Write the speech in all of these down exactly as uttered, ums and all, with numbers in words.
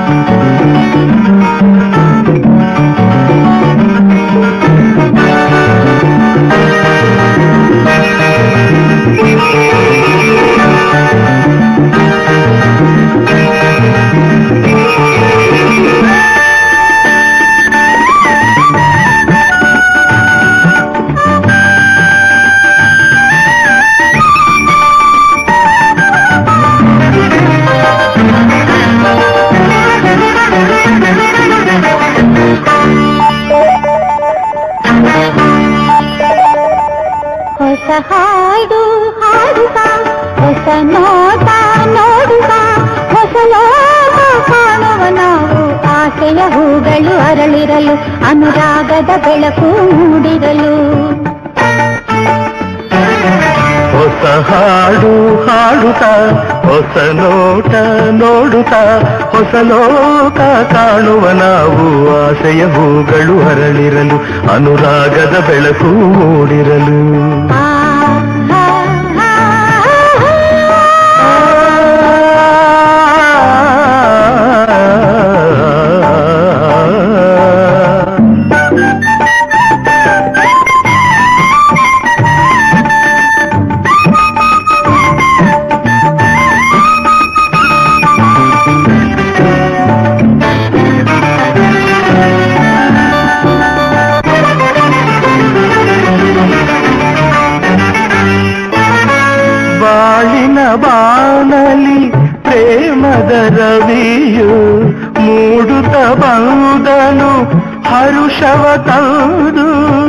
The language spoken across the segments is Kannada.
ಹಾಡು ಹಾಡುತ್ತಾ ಹೊಸ ನೋಟ ನೋಡುತ್ತಾ ಹೊಸ ಲೋಕ ಕಾಣುವ ನಾವು ಆಸೆಯ ಹೂಗಳು ಅರಳಿರಲು ಅನುರಾಗದ ಬೆಳಕು ಮೂಡಿರಲು ಹೊಸ ಹಾಡು ಹಾಡುತ್ತಾ ಹೊಸ ನೋಟ ನೋಡುತ್ತಾ ಹೊಸ ಲೋಕ ಕಾಣುವ ನಾವು ಆಸೆಯ ಹೂಗಳು ಅರಳಿರಲು ಅನುರಾಗದ ಬೆಳಕು ಮೂಡಿರಲು ಬಾನಲಿ ಪ್ರೇಮದ ರವಿಯು ಮೂಡುತ್ತ ಬಂದನು ಹರುಷವ ತಂದು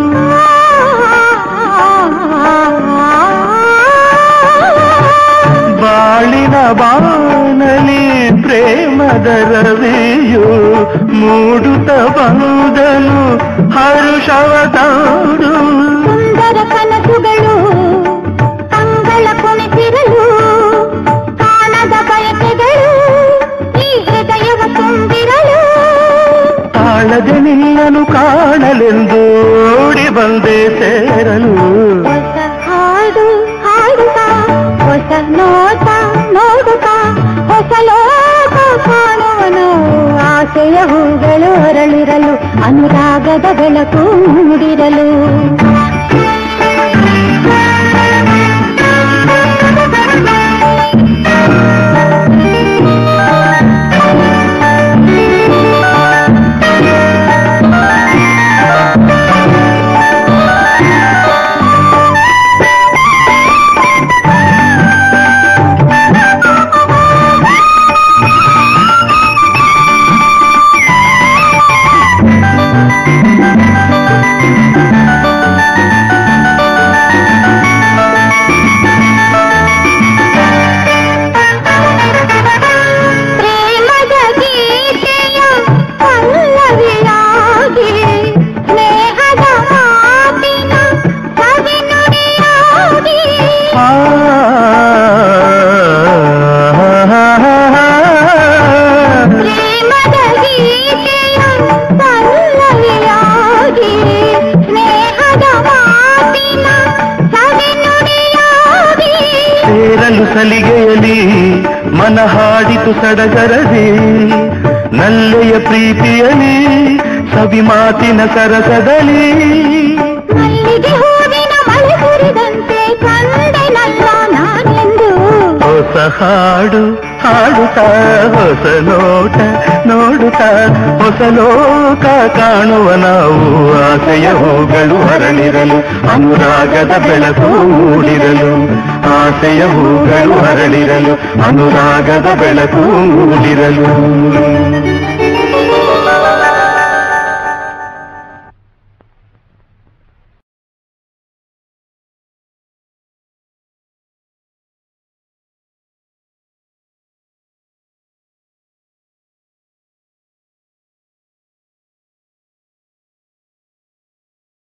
ಬಾಳಿನ ಬಾನಲಿ ಪ್ರೇಮದ ರವಿಯು ಮೂಡುತ್ತ ಬಂದನು ಹರುಷವ ತಂದು ಸುಂದರ ಕನಸುಗಳು ಅಂಗಳ ಕುಣಿಸಿರಲು ಕಾಣದ ಬಯಕೆಗಳು ಈ ಹೃದಯವ ತುಂಬಿರಲು ತಾಳದೆ ನಿನ್ನನು ಕಾಣಲೆಂದು ಓಡಿ ಬಂದೆ ಸೇರಲು ಹೊಸ ಹಾಡು ಹಾಡುತ್ತಾ ಹೊಸ ನೋಟ ನೋಡುತ್ತಾ ಹೊಸ ಲೋಕ ಕಾಣುವನು ಆಸೆಯ ಹೂಗಳು ಅರಳಿರಲು ಅನುರಾಗದ ಬೆಳಕು ಮೂಡಿರಲು ಸಲಿಗೆಯಲಿ ಮನ ಹಾಡಿತು ಸಡಗರದಿ ನಲ್ಲೆಯ ಪ್ರೀತಿಯಲಿ ಸವಿ ಮಾತಿನ ಸರಸದಲ್ಲಿ ಮಲ್ಲಿಗೆ ಹೂವಿನ ಮಳೆ ಸುರಿದಂತೆ ಕಂಡೆನಲ್ಲ ನಾನೆಂದು ಹೊಸ ಹಾಡು ಹಾಡುತ್ತಾ ಹೊಸ ನೋಟ ನೋಡುತ್ತಾ ಹೊಸ ಲೋಕ ಕಾಣುವ ನಾವು ಆಸೆಯ ಹೂಗಳು ಅರಳಿರಲು ಅನುರಾಗದ ಬೆಳಕು ಮೂಡಿರಲು ಆಸೆಯ ಹೂಗಳು ಅರಳಿರಲು ಅನುರಾಗದ ಬೆಳಕು ಮೂಡಿರಲು